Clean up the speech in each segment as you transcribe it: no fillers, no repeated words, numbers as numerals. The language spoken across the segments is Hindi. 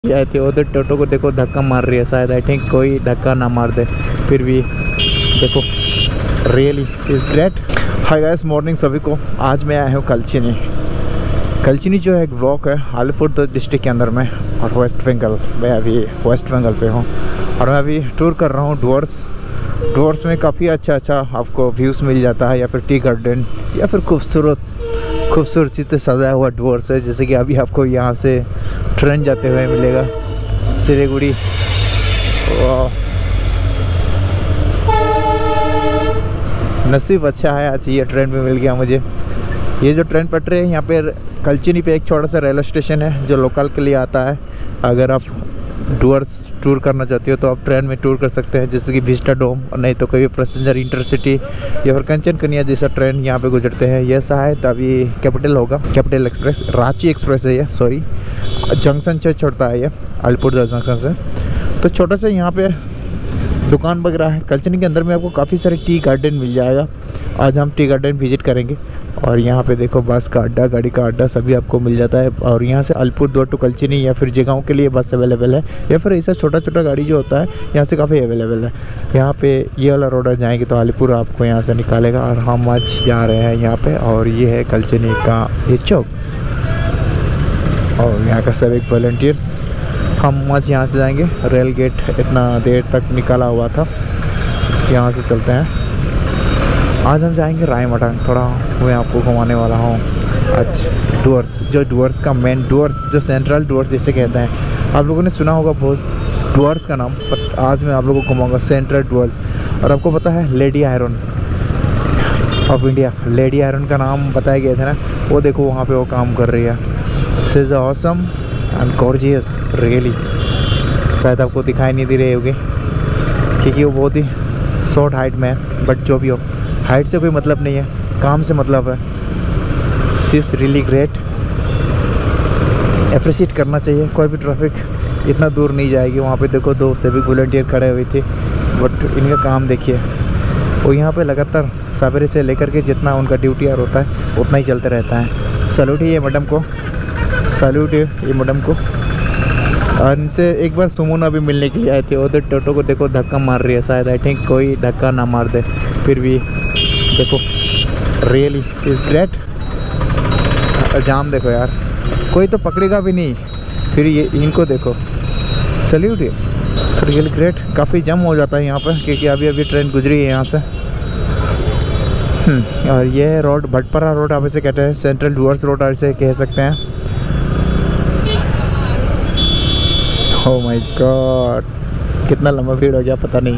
आए थे उधर टोटो को देखो धक्का मार रही है, शायद आई थिंक कोई धक्का ना मार दे, फिर भी देखो really she is great. Hi guys, morning सभी को। आज मैं आया हूँ कलचिनी। कलचिनी जो है एक ब्लॉक है अलीपुर डिस्ट्रिक्ट के अंदर में और वेस्ट बंगाल। मैं अभी वेस्ट बंगाल पे हूँ और मैं अभी टूर कर रहा हूँ डुवर्स में काफ़ी अच्छा आपको व्यूज़ मिल जाता है, या फिर टी गार्डन, या फिर खूबसूरती से सजाया हुआ डुवर्स है। जैसे कि अभी आपको यहाँ से ट्रेन जाते हुए मिलेगा सिलीगुड़ी। नसीब अच्छा है, आज ये ट्रेन भी मिल गया मुझे। ये जो ट्रेन पटरी है यहाँ पे कलचिनी पे एक छोटा सा रेलवे स्टेशन है जो लोकल के लिए आता है। अगर आप डुवर्स टूर करना चाहते हो तो आप ट्रेन में टूर कर सकते हैं, जैसे कि विस्टा डोम, और नहीं तो कोई पैसेंजर इंटरसिटी या फिर कंचन कन्या जैसा ट्रेन यहाँ पे गुजरते हैं। यह शायद अभी कैपिटल होगा, कैपिटल एक्सप्रेस, रांची एक्सप्रेस है ये, सॉरी, जंक्शन से छोड़ता है ये अलीपुर जंक्शन से। तो छोटा सा यहाँ पे दुकान वगैरह है। कलचिनी के अंदर में आपको काफ़ी सारे टी गार्डन मिल जाएगा। आज हम टी गार्डन विजिट करेंगे और यहाँ पे देखो बस का अड्डा, गाड़ी का अड्डा सभी आपको मिल जाता है। और यहाँ से अलीपुर टू कलचिनी या फिर जगहों के लिए बस अवेलेबल है, या फिर ऐसा छोटा गाड़ी जो होता है यहाँ से काफ़ी अवेलेबल है। यहाँ पे ये वाला रोड जाएंगे तो अलीपुर आपको यहाँ से निकालेगा। और हम आज जा रहे हैं यहाँ पे, और ये है कलचिनी का ये चौक और यहाँ का सब एक वॉलंटियर्स। हम आज यहाँ से जाएंगे, रेल गेट इतना देर तक निकाला हुआ था, यहाँ से चलते हैं। आज हम जाएंगे रायमटंग, थोड़ा मैं आपको घुमाने वाला हूँ आज डुवर्स, जो डुवर्स का मेन डुवर्स, जो सेंट्रल डुवर्स जिसे कहते हैं। आप लोगों ने सुना होगा बहुत डुवर्स का नाम, पर आज मैं आप लोगों को घुमाऊँगा सेंट्रल डुवर्स। और आपको पता है lady iron of India, lady iron का नाम बताया गया था ना, वो देखो वहाँ पे वो काम कर रही है। She is awesome and gorgeous really. शायद आपको दिखाई नहीं दे रहे होंगे क्योंकि वो बहुत ही शॉर्ट हाइट में है, बट जो भी हो, हाइट से कोई मतलब नहीं है, काम से मतलब है। She is really great, appreciate करना चाहिए। कोई भी ट्रैफिक इतना दूर नहीं जाएगी। वहाँ पे देखो दो सिविक वॉलंटियर खड़े हुए थे, बट इनका काम देखिए, वो यहाँ पे लगातार सवेरे से लेकर के जितना उनका ड्यूटी आवर होता है उतना ही चलते रहता है। सैल्यूट है ये मैडम को, सैल्यूट है ये मैडम को। और इनसे एक बार सुमन अभी मिलने के लिए आए थे, उधर टोटो को देखो धक्का मार रही है, शायद आई थिंक कोई धक्का ना मार दे, फिर भी देखो really she is great. Jam देखो यार, कोई तो पकड़ेगा भी नहीं, फिर ये इनको देखो, सैल्यूट है। तो रियली ग्रेट। काफ़ी जम हो जाता है यहाँ पर क्योंकि अभी ट्रेन गुजरी है यहाँ से। और ये रोड भटपरा रोड आप इसे कहते हैं, सेंट्रल डुवर्स रोड ऐसे कह सकते हैं। ओह माय गॉड, कितना लंबा भीड़ हो गया पता नहीं।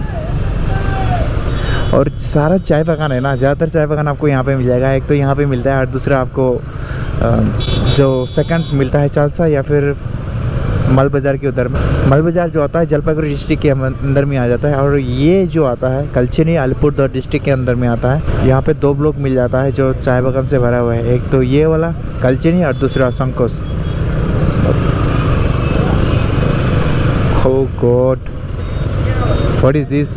और सारा चाय बागान है ना, ज़्यादातर चाय बागान आपको यहाँ पे मिल जाएगा। एक तो यहाँ पे मिलता है और दूसरा आपको जो सेकंड मिलता है चालसा या फिर मल बाज़ार के उधर में। मल बाज़ार जो आता है जलपाईगुड़ी डिस्ट्रिक्ट के अंदर में आ जाता है, और ये जो आता है कलचिनी अलीपुर डिस्ट्रिक्ट के अंदर में आता है। यहाँ पे दो ब्लॉक मिल जाता है जो चाय बागान से भरा हुआ है, एक तो ये वाला कलचिनी और दूसरा Sankosh. Oh God, what is this?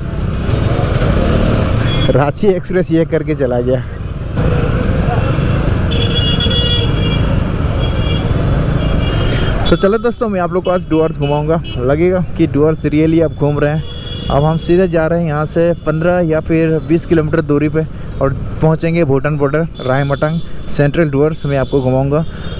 Ranchi express ये करके चला गया। चलो दोस्तों, मैं आप लोग को आज डुवर्स घुमाऊंगा। लगेगा कि डुवर्स रियली आप घूम रहे हैं। अब हम सीधे जा रहे हैं यहाँ से 15 या फिर 20 किलोमीटर दूरी पे और पहुँचेंगे भूटान बॉर्डर रायमटंग। सेंट्रल डुवर्स में आपको घुमाऊंगा।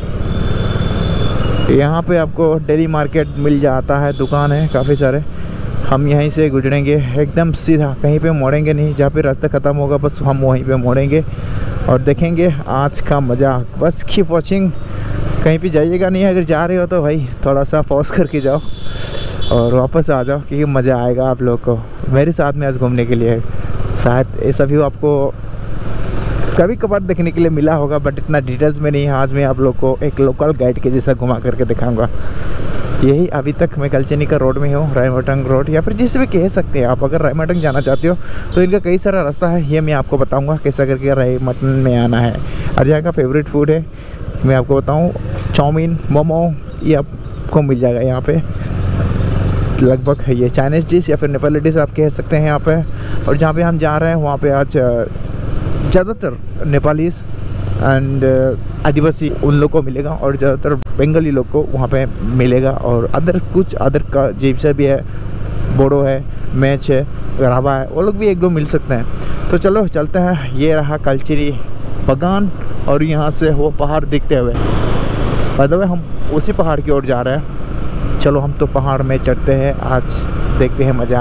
यहाँ पे आपको डेली मार्केट मिल जाता है, दुकान है काफ़ी सारे। हम यहीं से गुजरेंगे एकदम सीधा, कहीं पे मोड़ेंगे नहीं। जहाँ पे रास्ता ख़त्म होगा बस हम वहीं पे मोड़ेंगे और देखेंगे आज का मज़ा। बस कीप वॉचिंग, कहीं पे जाइएगा नहीं। अगर जा रहे हो तो भाई थोड़ा सा पॉज करके जाओ और वापस आ जाओ, क्योंकि मज़ा आएगा आप लोग को मेरे साथ में आज घूमने के लिए। शायद ऐसा व्यू आपको कभी कभार देखने के लिए मिला होगा, बट इतना डिटेल्स में नहीं है। आज मैं आप लोग को एक लोकल गाइड के जैसा घुमा करके दिखाऊंगा। यही अभी तक मैं कलचिनी का रोड में हूँ, रायमटंग रोड, या फिर जिसे भी कह सकते हैं आप। अगर रायमटंग जाना चाहते हो तो इनका कई सारा रास्ता है, ये मैं आपको बताऊंगा कैसा करके रायमटंग में आना है। और यहाँ का फेवरेट फूड है, मैं आपको बताऊँ, चाउमीन, मोमो, ये आपको मिल जाएगा यहाँ पे। लगभग है ये चाइनीज़ डिश या फिर नेपाली डिश आप कह सकते हैं यहाँ पे। और जहाँ पे हम जा रहे हैं वहाँ पे आज ज़्यादातर नेपालीस एंड आदिवासी उन लोग को मिलेगा और ज़्यादातर बंगाली लोग को वहाँ पे मिलेगा, और कुछ अदर का जैसा भी है, बोडो है, मैच है, राभा है, वो लोग भी एक दो मिल सकते हैं। तो चलो चलते हैं। ये रहा कलचिनी बागान और यहाँ से वो पहाड़ दिखते हुए। बाय द वे हम उसी पहाड़ की ओर जा रहे हैं। चलो हम तो पहाड़ में चढ़ते हैं, आज देखते हैं मज़ा।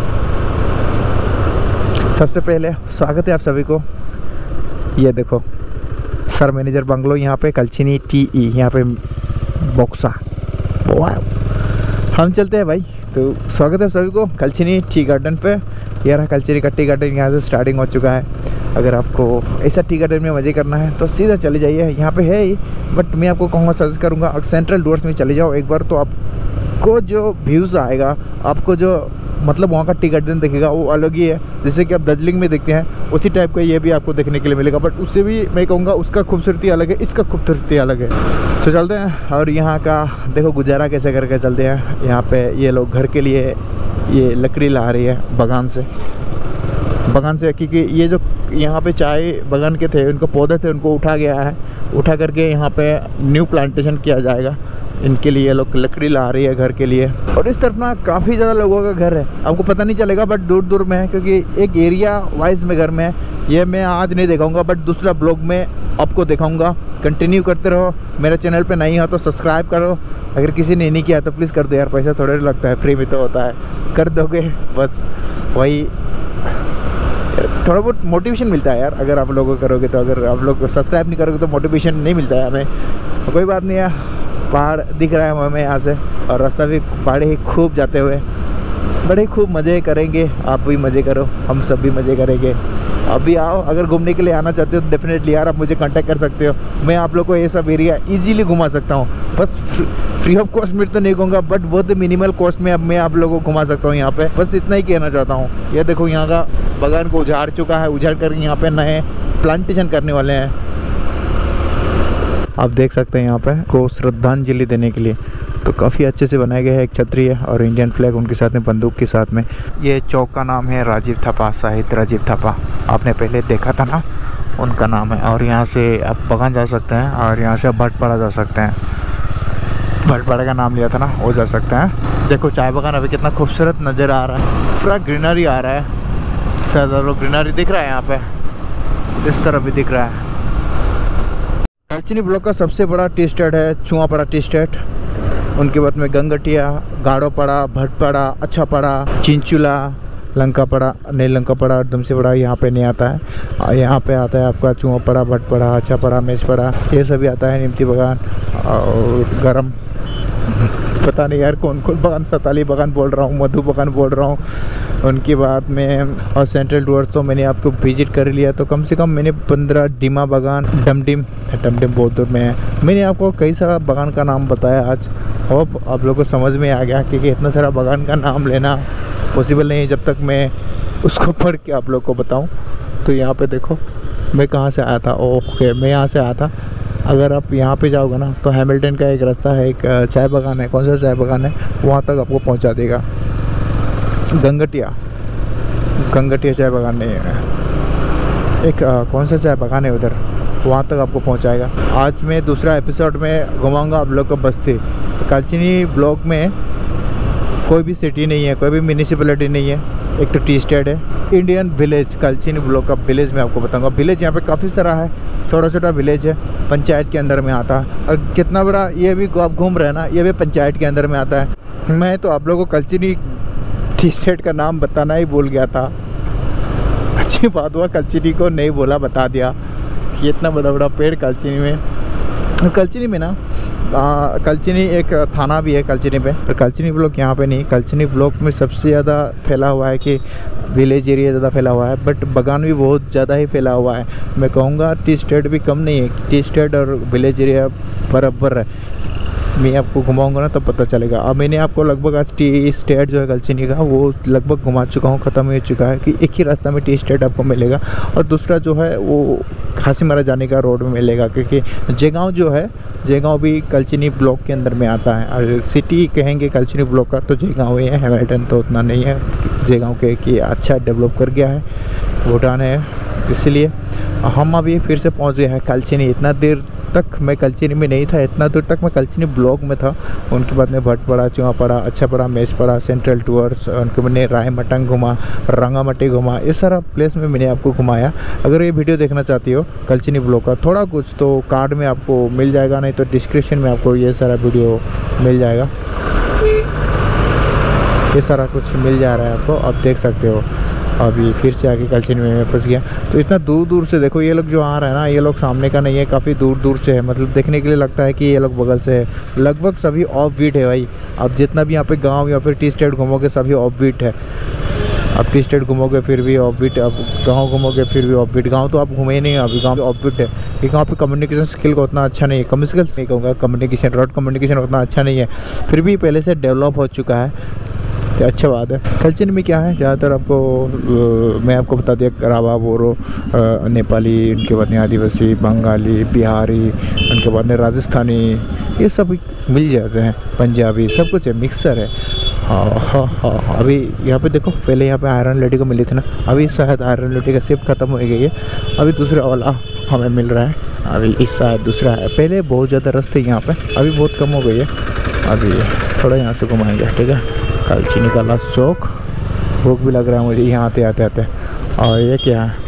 सबसे पहले स्वागत है आप सभी को। ये देखो सर मैनेजर बंगलो, यहाँ पे कलचिनी टी, यहाँ पे बॉक्सा। हम चलते हैं भाई। तो स्वागत है सभी को कलचिनी टी गार्डन पे। ये रहा कलचिनी का टी गार्डन, यहाँ से स्टार्टिंग हो चुका है। अगर आपको ऐसा टी गार्डन में मज़े करना है तो सीधा चले जाइए, यहाँ पे है ही। बट मैं आपको कहूँगा, सजेस्ट करूँगा सेंट्रल डोर्स में चले जाओ एक बार, तो आपको जो व्यूज़ आएगा, आपको जो मतलब वहाँ का टी गार्डन दिखेगा वो अलग ही है। जैसे कि आप दार्जिलिंग में देखते हैं उसी टाइप का ये भी आपको देखने के लिए मिलेगा, बट उससे भी मैं कहूँगा उसका खूबसूरती अलग है, इसका खूबसूरती अलग है। तो चलते हैं और यहाँ का देखो गुजारा कैसे करके चलते हैं। यहाँ पे ये लोग घर के लिए ये लकड़ी ला रही है बगान से, क्योंकि ये जो यहाँ पे चाय बगान के थे, उनको पौधे थे, उनको उठा गया है, उठा करके यहाँ पे न्यू प्लांटेशन किया जाएगा। इनके लिए लोग लकड़ी ला रही है घर के लिए। और इस तरफ ना काफ़ी ज़्यादा लोगों का घर है, आपको पता नहीं चलेगा बट दूर दूर में है, क्योंकि एक एरिया वाइज में घर में है। ये मैं आज नहीं दिखाऊंगा बट दूसरा ब्लॉग में आपको दिखाऊंगा। कंटिन्यू करते रहो, मेरे चैनल पे नहीं हो तो सब्सक्राइब करो। अगर किसी ने नहीं किया तो प्लीज़ कर दो यार, पैसा थोड़ा लगता है, फ्री में तो होता है, कर दोगे बस। वही थोड़ा बहुत मोटिवेशन मिलता है यार अगर आप लोग करोगे तो। अगर आप लोग सब्सक्राइब नहीं करोगे तो मोटिवेशन नहीं मिलता है हमें। कोई बात नहीं है, पहाड़ दिख रहा है हमें यहाँ से, और रास्ता भी पहाड़े ही खूब जाते हुए, बड़े खूब मज़े करेंगे। आप भी मज़े करो, हम सब भी मज़े करेंगे। अभी आओ, अगर घूमने के लिए आना चाहते हो तो डेफिनेटली यार आप मुझे कांटेक्ट कर सकते हो। मैं आप लोग को ये सब एरिया इजीली घुमा सकता हूँ, बस फ्री ऑफ कॉस्ट में तो नहीं कहूँगा बट बहुत मिनिमल कॉस्ट में अब मैं आप लोगों को घुमा सकता हूँ यहाँ पे। बस इतना ही कहना चाहता हूँ। ये देखो यहाँ का बागान को उजाड़ चुका है, उजाड़ कर यहाँ पे नए प्लांटेशन करने वाले हैं। आप देख सकते हैं यहाँ पे को श्रद्धांजलि देने के लिए तो काफ़ी अच्छे से बनाया गया है। एक छतरी है और इंडियन फ्लैग उनके साथ में, बंदूक के साथ में। ये चौक का नाम है राजीव थापा, शहीद राजीव थापा, आपने पहले देखा था ना, उनका नाम है। और यहाँ से आप बगान जा सकते हैं और यहाँ से आप भटपाड़ा जा सकते हैं। भटपाड़ा का नाम लिया था ना, वो जा सकते हैं। देखो चाय बगान अभी कितना खूबसूरत नज़र आ रहा है, पूरा ग्रीनरी आ रहा है। शायद लोग ग्रीनरी दिख रहा है यहाँ पे, इस तरफ भी दिख रहा है। कलचिनी ब्लॉक का सबसे बड़ा टी स्टेट है चुआपाड़ा टी स्टेट। उनके बाद में गंगटिया, गाड़ोपाड़ा, भटपाड़ा, अच्छापाड़ा, चिंचुला, लंकापाड़ा, नहीं लंकापाड़ा एकदम से बड़ा यहाँ पे नहीं आता है। यहाँ पे आता है आपका चुआपाड़ा, भटपाड़ा, अच्छापाड़ा, मेचपाड़ा, ये सभी आता है। नीमती बगान और गरम पता नहीं यार कौन कौन बगान, सताली बगान बोल रहा हूँ, मधु बगान बोल रहा हूँ। उनके बाद में और सेंट्रल डोर्स तो मैंने आपको विजिट कर लिया। तो कम से कम मैंने 15 डीमा बगान, डमडिम बहुत दूर में है। मैंने आपको कई सारा बगान का नाम बताया आज। होप आप लोगों को समझ में आ गया, क्योंकि इतना सारा बगान का नाम लेना पॉसिबल नहीं है जब तक मैं उसको पढ़ के आप लोग को बताऊँ। तो यहाँ पे देखो मैं कहाँ से आया था। ओके, मैं यहाँ से आया था। अगर आप यहाँ पे जाओगे ना तो हैमिल्टन का एक रास्ता है, एक चाय बागान है, कौन सा चाय बागान है, वहाँ तक आपको पहुँचा देगा। गंगटिया चाय बागान नहीं है, एक कौन सा चाय बागान है उधर, वहाँ तक आपको पहुँचाएगा। आज मैं दूसरा एपिसोड में घुमाऊँगा आप लोग को बस्ती। कलचिनी ब्लॉक में कोई भी सिटी नहीं है, कोई भी म्यूनिसिपैलिटी नहीं है, एक तो टी स्टेट है। इंडियन विलेज, कलचिनी ब्लॉक का विलेज मैं आपको बताऊंगा। विलेज यहाँ पे काफ़ी सारा है, छोटा छोटा विलेज है, पंचायत के अंदर में आता है। और कितना बड़ा ये भी आप घूम रहे हैं ना, ये भी पंचायत के अंदर में आता है। मैं तो आप लोगों को कलचिनी टी स्टेट का नाम बताना ही भूल गया था। अच्छी बात हुआ कलचिनी को नहीं बोला, बता दिया कि इतना बड़ा बड़ा पेड़ कलचिनी में। कलचिनी में ना कलचिनी एक थाना भी है कलचिनी पे, पर कलचिनी ब्लॉक यहाँ पे नहीं। कलचिनी ब्लॉक में सबसे ज़्यादा फैला हुआ है कि विलेज एरिया ज़्यादा फैला हुआ है, बट बागान भी बहुत ज़्यादा ही फैला हुआ है। मैं कहूँगा टी स्टेट भी कम नहीं है, टी स्टेट और विलेज एरिया बराबर है। मैं आपको घुमाऊंगा ना तब पता चलेगा। अब मैंने आपको लगभग आज टी स्टेट जो है कलचिनी का वो लगभग घुमा चुका हूँ, ख़त्म हो चुका है कि एक ही रास्ता में टी स्टेट आपको मिलेगा, और दूसरा जो है वो खासीमारा जाने का रोड में मिलेगा। क्योंकि जयगांव जो है, जयगांव भी कलचिनी ब्लॉक के अंदर में आता है। और सिटी कहेंगे कलचिनी ब्लॉक का तो जयगांव ही है, हैमिल्टन तो उतना नहीं है। जयगांव के कि अच्छा डेवलप कर गया है। भूटान है, इसलिए हम अभी फिर से पहुंच गए हैं कलचिनी। इतना देर तक मैं कलचिनी में नहीं था, इतना दूर तक मैं कलचिनी ब्लॉक में था। उनके बाद में भटपड़ा, चुआपड़ा, अच्छापड़ा, मेसपड़ा, सेंट्रल टूवर्स, उनके मैंने रायमटंग घुमा, रंगामटी घुमा, ये सारा प्लेस में मैंने आपको घुमाया। अगर ये वीडियो देखना चाहती हो कलचिनी ब्लॉक का थोड़ा कुछ तो कार्ड में आपको मिल जाएगा, नहीं तो डिस्क्रिप्शन में आपको ये सारा वीडियो मिल जाएगा, ये सारा कुछ मिल जा रहा है आपको, आप देख सकते हो। अभी फिर से आके कलचिनी में फंस गया। तो इतना दूर दूर से देखो, ये लोग जो आ रहे हैं ना, ये लोग सामने का नहीं है, काफ़ी दूर दूर से है। मतलब देखने के लिए लगता है कि ये लोग बगल से है। लगभग सभी ऑफ बीट है भाई। आप जितना भी यहाँ पे गांव या फिर टी स्टेट घूमोगे सभी ऑफ बीट है। आप टी स्टेट घूमोगे फिर भी ऑफ बीट, आप गाँव घूमोगे फिर भी ऑफ बीट। गाँव तो आप घूमे ही नहीं, अभी गाँव ऑफ बीट है कि गाँव पे कम्युनिकेशन स्किल का उतना अच्छा नहीं है। कम्युनिकेशन नहीं कहूँगा, कम्युनिकेशन रोड कम्युनिकेशन उतना अच्छा नहीं है, फिर भी पहले से डेवलप हो चुका है, तो अच्छा बात है। कलचिनी में क्या है ज़्यादातर आपको मैं आपको बता दिया, राभा, बोरो, नेपाली, उनके बाद में आदिवासी, बंगाली, बिहारी, उनके बाद में राजस्थानी, ये सब मिल जाते हैं, पंजाबी, सब कुछ है, मिक्सर है। हाँ। अभी यहाँ पे देखो, पहले यहाँ पे आयरन लेडी को मिली थी ना, अभी शायद आयरन लेडी का शिफ्ट ख़त्म हो गई है, अभी दूसरा वाला हमें मिल रहा है। अभी इस शायद दूसरा है, पहले बहुत ज़्यादा रस थे यहाँ पे, अभी बहुत कम हो गई है। अभी थोड़ा यहाँ से घुमाएंगे, ठीक है। कलचिनी का लास्ट चौक, भूख भी लग रहा है मुझे यहाँ आते। और ये क्या है,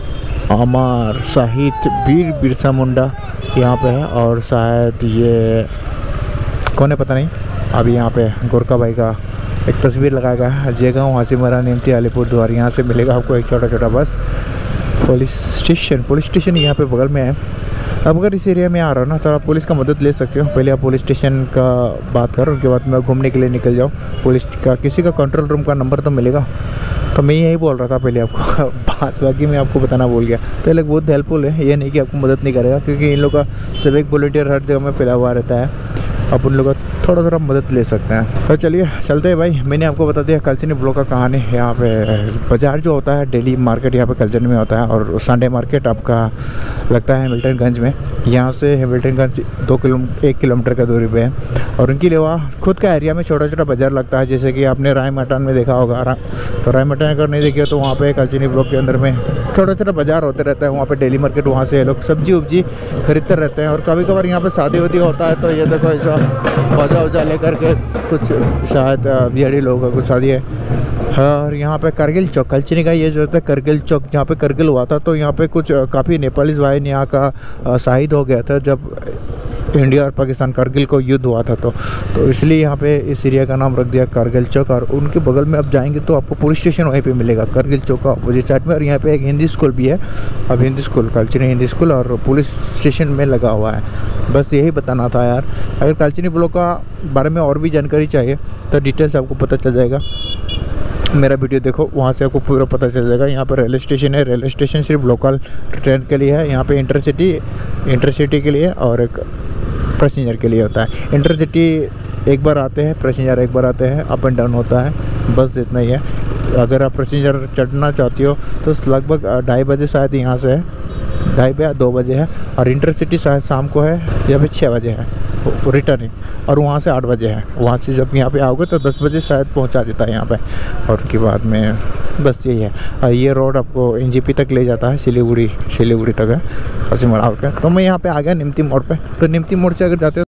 अमर शहीद वीर बिरसा मुंडा यहाँ पे है, और शायद ये कौन है पता नहीं। अभी यहाँ पे गोरखा भाई का एक तस्वीर लगाया गया है। जयगांव, हासीमारा, नीमती, अलीपुरद्वार, यहाँ से मिलेगा आपको एक छोटा छोटा बस। पुलिस स्टेशन यहाँ पे बगल में है। अब अगर इस एरिया में आ रहा हो ना तो आप पुलिस का मदद ले सकते हो। पहले आप पुलिस स्टेशन का बात करो, उनके बाद में घूमने के लिए निकल जाओ। पुलिस का किसी का कंट्रोल रूम का नंबर तो मिलेगा। तो मैं यही बोल रहा था पहले आपको बात, बाकी मैं आपको बताना भूल गया। तो ये लोग बहुत हेल्पफुल है, ये नहीं कि आपको मदद नहीं करेगा, क्योंकि इन लोग का सिविक वॉलंटियर हर जगह में फैला हुआ रहता है, आप उन लोगों का थोड़ा मदद ले सकते हैं। तो चलिए चलते हैं भाई। मैंने आपको बता दिया कलचिनी ब्लॉक का कहानी। यहाँ पे बाज़ार जो होता है, डेली मार्केट यहाँ पे कलचिनी में होता है, और संडे मार्केट आपका लगता है हैमिल्टनगंज में। यहाँ से हैमिल्टनगंज 1 किलोमीटर का दूरी पे है, और उनकी लेवा खुद का एरिया में छोटा छोटा बाज़ार लगता है, जैसे कि आपने रायमटन में देखा होगा। तो रायमटन अगर नहीं देखिए तो वहाँ पे कलचिनी ब्लॉक के अंदर में छोटा छोटा बाज़ार होते रहता है, वहाँ पे डेली मार्केट, वहाँ से लोग सब्जी उब्जी खरीदते रहते हैं। और कभी कभार यहाँ पे शादी वादी होता है, तो ये देखो ऐसा बाजा उजा लेकर के कुछ शायद बिहारी लोगों का कुछ शादी है। और यहाँ पे करगिल चौक, कलचिनी का ये जो होता है करगिल चौक, जहाँ पे करगिल हुआ था, तो यहाँ पे कुछ काफ़ी नेपाली भाई यहाँ का शहीद हो गया था जब इंडिया और पाकिस्तान करगिल को युद्ध हुआ था। तो इसलिए यहाँ पे इस एरिया का नाम रख दिया करगिल चौक। और उनके बगल में आप जाएंगे तो आपको पुलिस स्टेशन वहीं पे मिलेगा, करगिल चौक का अपोजिट साइड में। और यहाँ पे एक हिंदी स्कूल भी है, अब हिंदी स्कूल, कलचिनी हिंदी स्कूल, और पुलिस स्टेशन में लगा हुआ है। बस यही बताना था यार। अगर कलचिनी ब्लॉक का बारे में और भी जानकारी चाहिए तो डिटेल्स आपको पता चल जाएगा, मेरा वीडियो देखो, वहाँ से आपको पूरा पता चल जाएगा। यहाँ पर रेलवे स्टेशन है, रेलवे स्टेशन सिर्फ लोकल ट्रेन के लिए है। यहाँ पे इंटरसिटी के लिए और एक पैसेंजर के लिए होता है। इंटरसिटी एक बार आते हैं, पैसेंजर एक बार आते हैं, अप एंड डाउन होता है, बस इतना ही है। अगर आप पैसेंजर चढ़ना चाहती हो तो लगभग 2:30 बजे शायद यहाँ से है, 2:30 या 2 बजे है। और इंटरसिटी शायद शाम को है या फिर 6 बजे है रिटर्निंग, और वहाँ से 8 बजे है। वहाँ से जब यहाँ पे आओगे तो 10 बजे शायद पहुँचा देता है यहाँ पे। और उसके बाद में बस यही है। और ये रोड आपको एनजेपी तक ले जाता है, सिलीगुड़ी तक है, हासीमारा होकर। तो मैं यहाँ पे आ गया निमती मोड़ पे। तो निमती मोड़ से अगर जाते हो